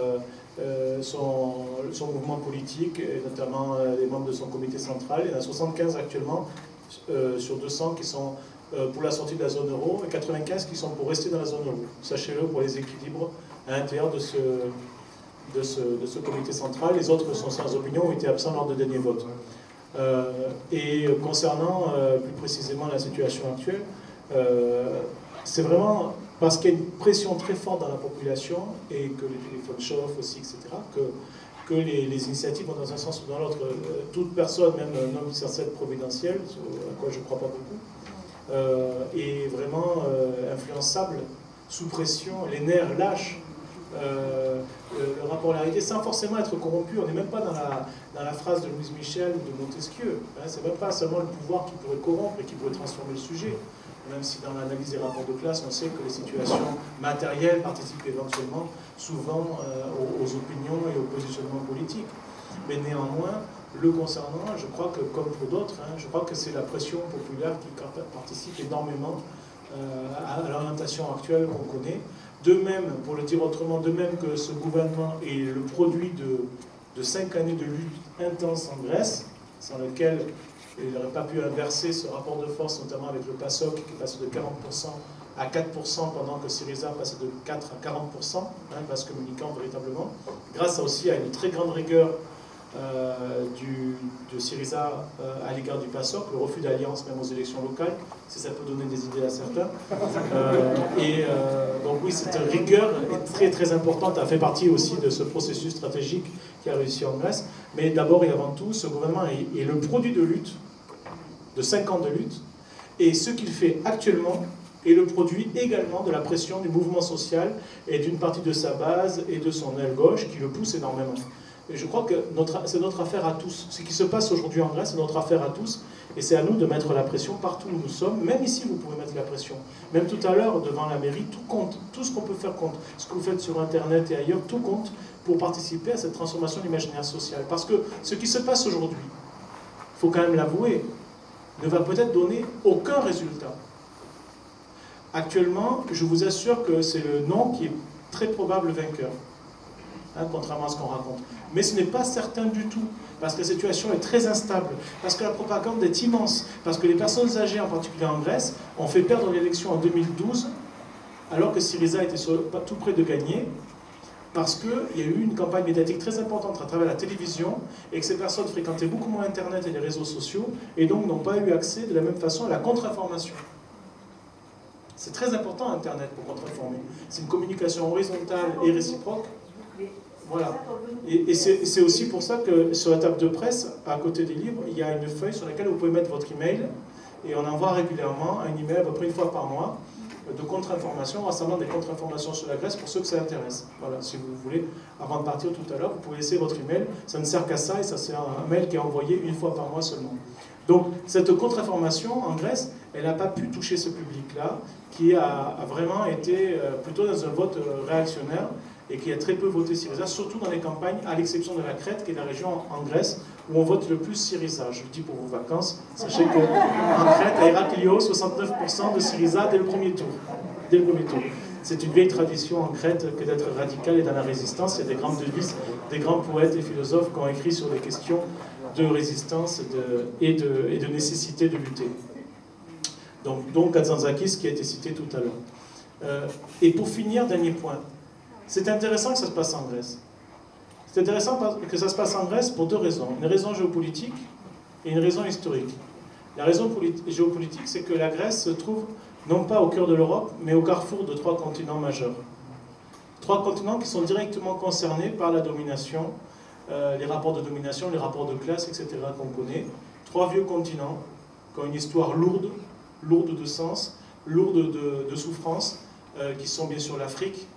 son mouvement politique, et notamment les membres de son comité central. Il y en a 75 actuellement sur 200 qui sont pour la sortie de la zone euro et 95 qui sont pour rester dans la zone euro. Sachez-le, pour les équilibres à l'intérieur de ce comité central. Les autres sont sans opinion, ont été absents lors du dernier vote. Et concernant plus précisément la situation actuelle, c'est vraiment parce qu'il y a une pression très forte dans la population et que les téléphones chauffent aussi, etc., que les initiatives vont dans un sens ou dans l'autre. Toute personne, même un homme cercène providentiel, à quoi je ne crois pas beaucoup, est vraiment influençable, sous pression, les nerfs lâchent. Le rapport à la réalité sans forcément être corrompu. On n'est même pas dans la phrase de Louise Michel ou de Montesquieu. Hein, c'est même pas seulement le pouvoir qui pourrait corrompre et qui pourrait transformer le sujet. Même si dans l'analyse des rapports de classe, on sait que les situations matérielles participent éventuellement souvent aux opinions et au positionnement politique. Mais néanmoins, le concernant, je crois que comme pour d'autres, je crois que c'est la pression populaire qui participe énormément à l'orientation actuelle qu'on connaît. De même, pour le dire autrement, de même que ce gouvernement est le produit de 5 années de lutte intense en Grèce, sans lequel il n'aurait pas pu inverser ce rapport de force, notamment avec le PASOK qui passe de 40% à 4% pendant que Syriza passait de 4 à 40%, parce communiquant véritablement, grâce aussi à une très grande rigueur de Syriza à l'égard du PASOK, le refus d'alliance même aux élections locales, si ça peut donner des idées à certains. Donc oui, cette rigueur est très très importante, elle fait partie aussi de ce processus stratégique qui a réussi en Grèce. Mais d'abord et avant tout, ce gouvernement est le produit de lutte, de 5 ans de lutte, et ce qu'il fait actuellement est le produit également de la pression du mouvement social et d'une partie de sa base et de son aile gauche qui le pousse énormément. Et je crois que c'est notre affaire à tous. Ce qui se passe aujourd'hui en Grèce, c'est notre affaire à tous. Et c'est à nous de mettre la pression partout où nous sommes. Même ici, vous pouvez mettre la pression. Même tout à l'heure, devant la mairie, tout compte. Tout ce qu'on peut faire compte. Ce que vous faites sur Internet et ailleurs, tout compte pour participer à cette transformation de l'imaginaire social. Parce que ce qui se passe aujourd'hui, il faut quand même l'avouer, ne va peut-être donner aucun résultat. Actuellement, je vous assure que c'est le non qui est très probable vainqueur. Contrairement à ce qu'on raconte. Mais ce n'est pas certain du tout, parce que la situation est très instable, parce que la propagande est immense, parce que les personnes âgées, en particulier en Grèce, ont fait perdre l'élection en 2012, alors que Syriza était tout près de gagner, parce qu'il y a eu une campagne médiatique très importante à travers la télévision, et que ces personnes fréquentaient beaucoup moins Internet et les réseaux sociaux, et donc n'ont pas eu accès de la même façon à la contre-information. C'est très important Internet pour contre-informer. C'est une communication horizontale et réciproque. Voilà. Et c'est aussi pour ça que sur la table de presse, à côté des livres, il y a une feuille sur laquelle vous pouvez mettre votre email, et on envoie régulièrement un email à peu près une fois par mois de contre-information, rassemblant des contre-informations sur la Grèce pour ceux que ça intéresse. Voilà, si vous voulez, avant de partir tout à l'heure, vous pouvez laisser votre email, ça ne sert qu'à ça, et ça c'est un mail qui est envoyé une fois par mois seulement. Donc cette contre-information en Grèce, elle n'a pas pu toucher ce public-là, qui a vraiment été plutôt dans un vote réactionnaire, et qui a très peu voté Syriza, surtout dans les campagnes, à l'exception de la Crète, qui est la région en Grèce où on vote le plus Syriza. Je le dis pour vos vacances, sachez qu'en Crète, à Héraklios, 69% de Syriza dès le premier tour. Dès le premier tour. C'est une vieille tradition en Crète que d'être radical et dans la résistance. Il y a des grandes devises, des grands poètes et philosophes qui ont écrit sur des questions de résistance et de nécessité de lutter. Donc Kazantzakis qui a été cité tout à l'heure. Et pour finir, dernier point. C'est intéressant que ça se passe en Grèce. C'est intéressant que ça se passe en Grèce pour deux raisons. Une raison géopolitique et une raison historique. La raison géopolitique, c'est que la Grèce se trouve non pas au cœur de l'Europe, mais au carrefour de 3 continents majeurs. 3 continents qui sont directement concernés par la domination, les rapports de domination, les rapports de classe, etc. qu'on connaît. 3 vieux continents qui ont une histoire lourde de sens, lourde de souffrance, qui sont bien sûr l'Afrique,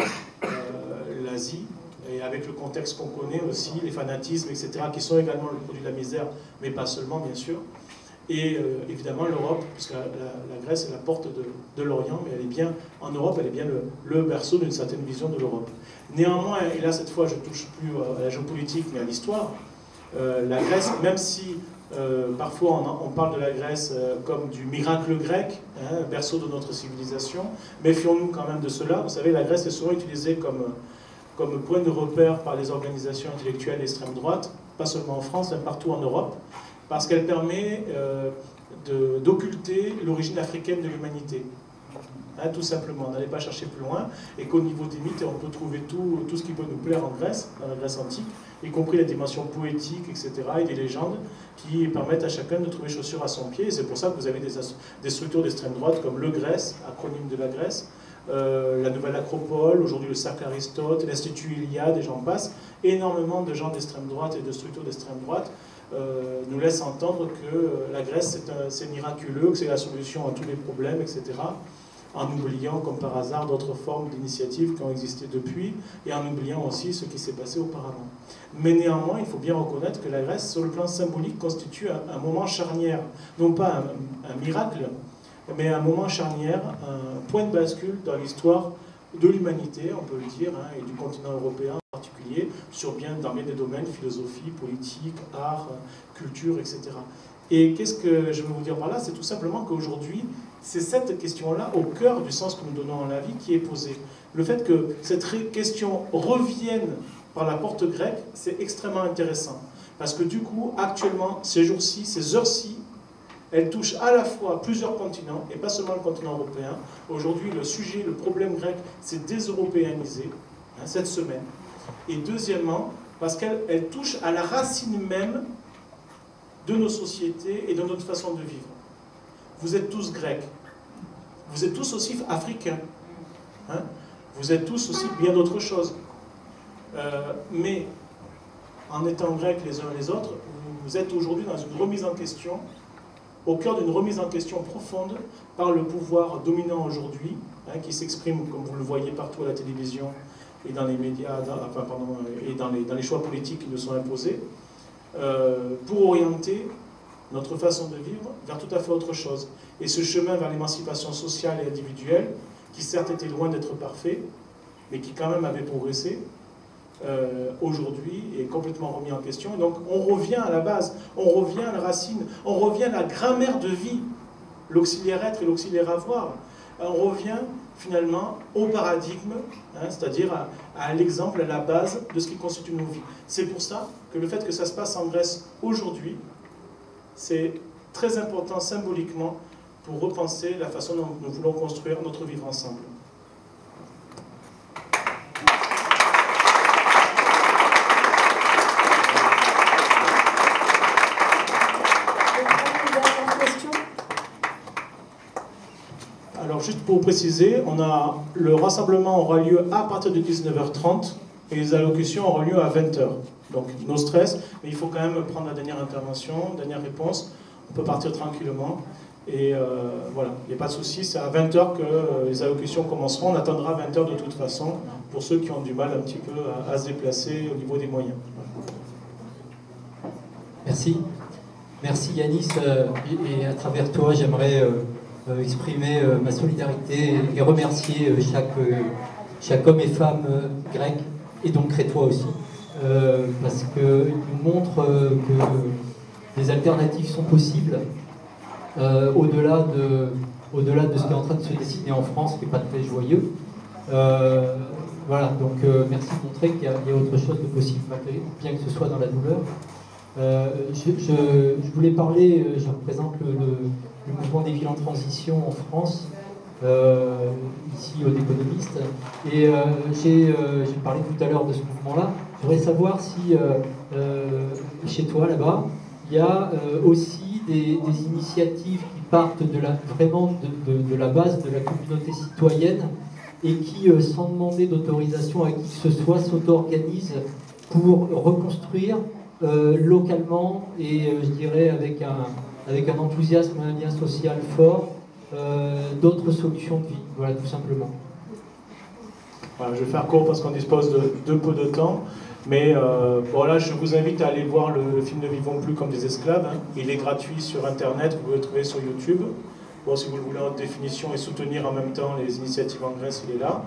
l'Asie, et avec le contexte qu'on connaît aussi, les fanatismes, etc., qui sont également le produit de la misère, mais pas seulement, bien sûr. Et évidemment l'Europe, puisque la Grèce est la porte de l'Orient, mais elle est bien, en Europe, elle est bien le berceau d'une certaine vision de l'Europe. Néanmoins, et là cette fois je ne touche plus à la géopolitique, mais à l'histoire, la Grèce, même si parfois on parle de la Grèce comme du miracle grec, berceau de notre civilisation, méfions-nous quand même de cela. Vous savez, la Grèce est souvent utilisée comme point de repère par les organisations intellectuelles d'extrême droite, pas seulement en France, mais partout en Europe, parce qu'elle permet d'occulter l'origine africaine de l'humanité. Tout simplement, n'allez pas chercher plus loin, et qu'au niveau des mythes, on peut trouver tout ce qui peut nous plaire en Grèce, dans la Grèce antique, y compris la dimension poétique, etc., et des légendes qui permettent à chacun de trouver chaussure à son pied. Et c'est pour ça que vous avez des structures d'extrême droite comme le Grèce, acronyme de la Grèce, la Nouvelle Acropole, aujourd'hui le Cercle Aristote, l'Institut Iliade, et j'en passe. Énormément de gens d'extrême droite et de structures d'extrême droite nous laissent entendre que la Grèce c'est miraculeux, que c'est la solution à tous les problèmes, etc., en oubliant, comme par hasard, d'autres formes d'initiatives qui ont existé depuis, et en oubliant aussi ce qui s'est passé auparavant. Mais néanmoins, il faut bien reconnaître que la Grèce, sur le plan symbolique, constitue un moment charnière, non pas un miracle, mais un moment charnière, un point de bascule dans l'histoire de l'humanité, on peut le dire, et du continent européen en particulier, dans bien des domaines, philosophie, politique, art, culture, etc. Et qu'est-ce que je veux vous dire par là? C'est tout simplement qu'aujourd'hui, c'est cette question-là, au cœur du sens que nous donnons à la vie, qui est posée. Le fait que cette question revienne par la porte grecque, c'est extrêmement intéressant. Parce que du coup, actuellement, ces jours-ci, ces heures-ci, elles touchent à la fois plusieurs continents, et pas seulement le continent européen. Aujourd'hui, le problème grec, c'est déseuropéanisé, cette semaine. Et deuxièmement, parce qu'elle touche à la racine même de nos sociétés et de notre façon de vivre. Vous êtes tous grecs, vous êtes tous aussi africains, hein? Vous êtes tous aussi bien d'autres choses. Mais en étant grecs les uns les autres, vous êtes aujourd'hui dans une remise en question, au cœur d'une remise en question profonde par le pouvoir dominant aujourd'hui, hein, qui s'exprime, comme vous le voyez partout à la télévision et dans les médias, et dans les choix politiques qui nous sont imposés, pour orienter notre façon de vivre vers tout à fait autre chose. Et ce chemin vers l'émancipation sociale et individuelle, qui certes était loin d'être parfait, mais qui quand même avait progressé, aujourd'hui est complètement remis en question. Et donc on revient à la base, on revient à la racine, on revient à la grammaire de vie, l'auxiliaire être et l'auxiliaire avoir. On revient finalement au paradigme, hein, c'est-à-dire à l'exemple, à la base de ce qui constitue nos vies. C'est pour ça que le fait que ça se passe en Grèce aujourd'hui, c'est très important symboliquement pour repenser la façon dont nous voulons construire notre vivre ensemble. Alors juste pour préciser, le rassemblement aura lieu à partir de 19h30 et les allocutions auront lieu à 20h. Donc no stress, mais il faut quand même prendre la dernière intervention, dernière réponse. On peut partir tranquillement. Et voilà, il n'y a pas de souci, c'est à 20h que les allocutions commenceront. On attendra 20h de toute façon pour ceux qui ont du mal un petit peu à se déplacer au niveau des moyens. Merci. Merci Yanis. Et à travers toi, j'aimerais exprimer ma solidarité et remercier chaque homme et femme grec, et donc crétois aussi, parce qu'ils nous montrent que des alternatives sont possibles, au-delà de ce qui est en train de se dessiner en France, qui n'est pas très joyeux. Voilà, donc merci de montrer qu'il y a autre chose de possible, bien que ce soit dans la douleur. Je voulais parler, je représente le mouvement des villes en transition en France, ici aux économistes, et j'ai parlé tout à l'heure de ce mouvement-là. Je voudrais savoir si chez toi là-bas, il y a aussi des initiatives qui partent vraiment de la base de la communauté citoyenne et qui, sans demander d'autorisation à qui que ce soit, s'auto-organisent pour reconstruire localement et je dirais avec un enthousiasme, un lien social fort, d'autres solutions de vie. Voilà, tout simplement. Voilà, je vais faire court parce qu'on dispose de peu de temps. Mais voilà, je vous invite à aller voir le film Ne vivons plus comme des esclaves. Hein. Il est gratuit sur Internet, vous pouvez le trouver sur YouTube. Bon, si vous le voulez en haute définition et soutenir en même temps les initiatives en Grèce, il est là.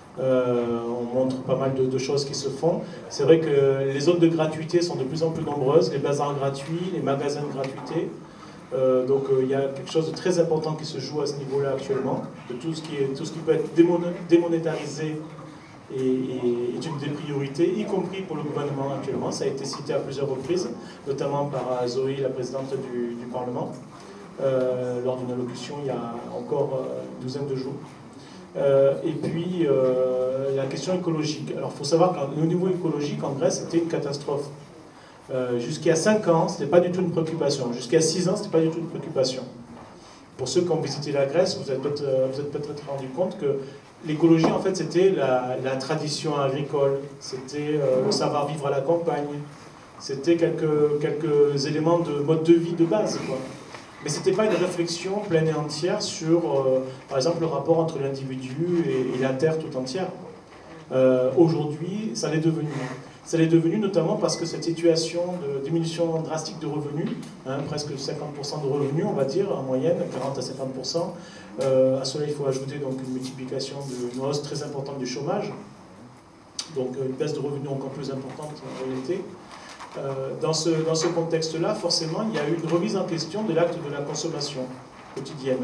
On montre pas mal de choses qui se font. C'est vrai que les zones de gratuité sont de plus en plus nombreuses, les bazars gratuits, les magasins de gratuité. Donc il y a quelque chose de très important qui se joue à ce niveau-là actuellement. De tout ce qui peut être démonétarisé est une des priorités, y compris pour le gouvernement actuellement. Ça a été cité à plusieurs reprises, notamment par Zoé, la présidente du Parlement, lors d'une allocution il y a encore une douzaine de jours. Et puis la question écologique. Alors il faut savoir qu'au niveau écologique en Grèce c'était une catastrophe. Jusqu'à 5 ans, ce n'était pas du tout une préoccupation. Jusqu'à 6 ans, ce n'était pas du tout une préoccupation. Pour ceux qui ont visité la Grèce, vous êtes peut-être rendu compte que l'écologie, en fait, c'était la tradition agricole, c'était le savoir-vivre à la campagne, c'était quelques éléments de mode de vie de base, quoi. Mais ce n'était pas une réflexion pleine et entière sur, par exemple, le rapport entre l'individu et la terre tout entière. Aujourd'hui, ça l'est devenu. Ça l'est devenu notamment parce que cette situation de diminution drastique de revenus, hein, presque 50% de revenus, on va dire, en moyenne, 40 à 50%, à cela il faut ajouter donc une multiplication, une hausse très importante du chômage, donc une baisse de revenus encore plus importante en réalité. Dans ce contexte-là, forcément, il y a eu une remise en question de l'acte de la consommation quotidienne.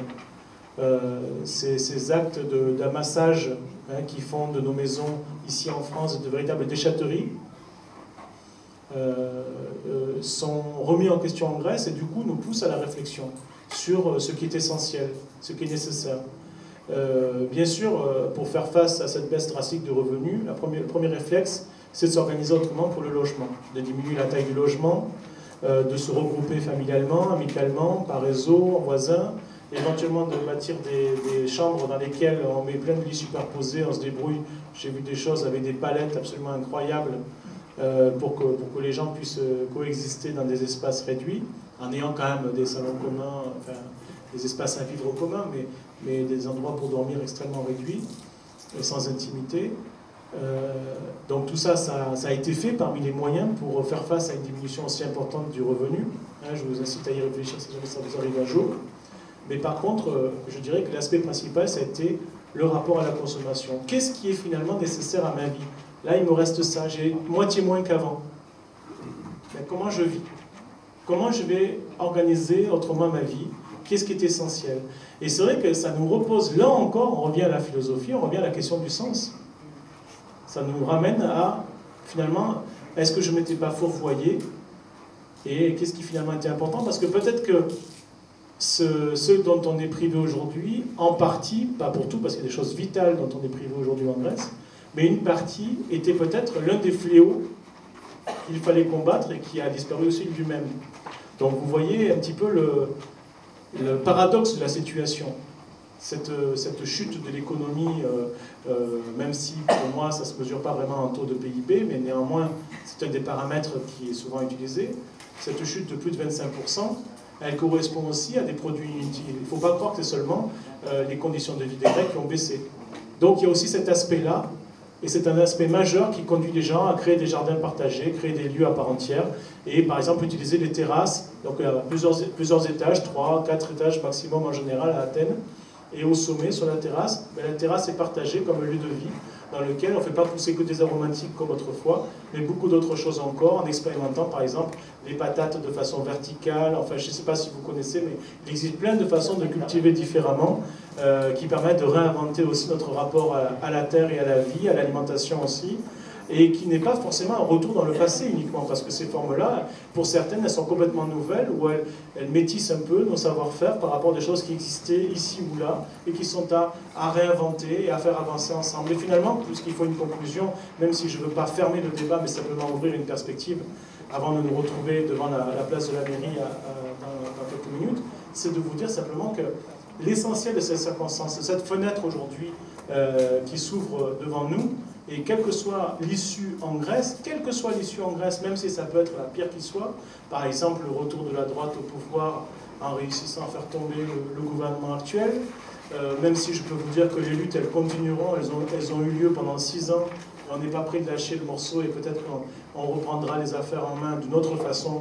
Ces actes d'amassage qui font de nos maisons ici en France de véritables déchetteries sont remis en question en Grèce et du coup nous poussent à la réflexion sur ce qui est essentiel, ce qui est nécessaire. Bien sûr, pour faire face à cette baisse drastique de revenus, le premier réflexe, c'est de s'organiser autrement pour le logement, de diminuer la taille du logement, de se regrouper familialement, amicalement, par réseau, en voisins, éventuellement de bâtir des chambres dans lesquelles on met plein de lits superposés, on se débrouille. J'ai vu des choses avec des palettes absolument incroyables pour que les gens puissent coexister dans des espaces réduits, en ayant quand même des salons communs, enfin, des espaces à vivre communs, mais des endroits pour dormir extrêmement réduits, et sans intimité. Donc tout ça, ça a été fait parmi les moyens pour faire face à une diminution aussi importante du revenu. Je vous incite à y réfléchir si jamais ça vous arrive un jour. Mais par contre, je dirais que l'aspect principal, ça a été le rapport à la consommation. Qu'est-ce qui est finalement nécessaire à ma vie? Là, il me reste ça, j'ai moitié moins qu'avant. Comment je vis? Comment je vais organiser autrement ma vie? Qu'est-ce qui est essentiel? Et c'est vrai que ça nous repose, là encore, on revient à la philosophie, on revient à la question du sens. Ça nous ramène à, finalement, est-ce que je ne m'étais pas fourvoyé? Et qu'est-ce qui finalement était important? Parce que peut-être que ce dont on est privé aujourd'hui, en partie, pas pour tout, parce qu'il y a des choses vitales dont on est privé aujourd'hui en Grèce, mais une partie était peut-être l'un des fléaux qu'il fallait combattre et qui a disparu aussi de lui-même. Donc vous voyez un petit peu le paradoxe de la situation. Cette chute de l'économie, même si pour moi ça ne se mesure pas vraiment en taux de PIB, mais néanmoins c'est un des paramètres qui est souvent utilisé, cette chute de plus de 25%, elle correspond aussi à des produits inutiles. Il ne faut pas croire que c'est seulement les conditions de vie des Grecs qui ont baissé. Donc il y a aussi cet aspect-là, et c'est un aspect majeur qui conduit les gens à créer des jardins partagés, créer des lieux à part entière, et par exemple utiliser les terrasses, donc plusieurs étages, 3, 4 étages maximum en général à Athènes, et au sommet, sur la terrasse est partagée comme un lieu de vie, dans lequel on ne fait pas pousser que des aromatiques comme autrefois, mais beaucoup d'autres choses encore, en expérimentant par exemple les patates de façon verticale. Enfin, je ne sais pas si vous connaissez, mais il existe plein de façons de cultiver différemment, qui permettent de réinventer aussi notre rapport à la terre et à la vie, à l'alimentation aussi, et qui n'est pas forcément un retour dans le passé uniquement, parce que ces formes-là, pour certaines, elles sont complètement nouvelles, ou elles métissent un peu nos savoir-faire par rapport à des choses qui existaient ici ou là, et qui sont à réinventer et à faire avancer ensemble. Et finalement, puisqu'il faut une conclusion, même si je ne veux pas fermer le débat, mais simplement ouvrir une perspective, avant de nous retrouver devant la place de la mairie dans quelques minutes, c'est de vous dire simplement que l'essentiel de ces circonstances, cette fenêtre aujourd'hui qui s'ouvre devant nous, et quelle que soit l'issue en Grèce, même si ça peut être la pire qui soit, par exemple le retour de la droite au pouvoir en réussissant à faire tomber le gouvernement actuel, même si je peux vous dire que les luttes, elles continueront, elles ont eu lieu pendant 6 ans, et on n'est pas prêt de lâcher le morceau, et peut-être qu'on reprendra les affaires en main d'une autre façon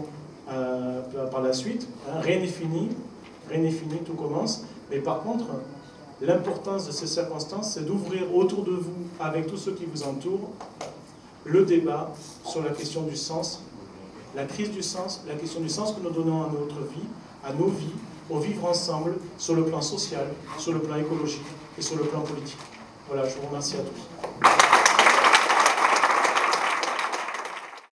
par la suite. Rien n'est fini, tout commence, mais par contre, l'importance de ces circonstances, c'est d'ouvrir autour de vous, avec tous ceux qui vous entourent, le débat sur la question du sens, la crise du sens, la question du sens que nous donnons à notre vie, à nos vies, au vivre ensemble, sur le plan social, sur le plan écologique et sur le plan politique. Voilà, je vous remercie à tous.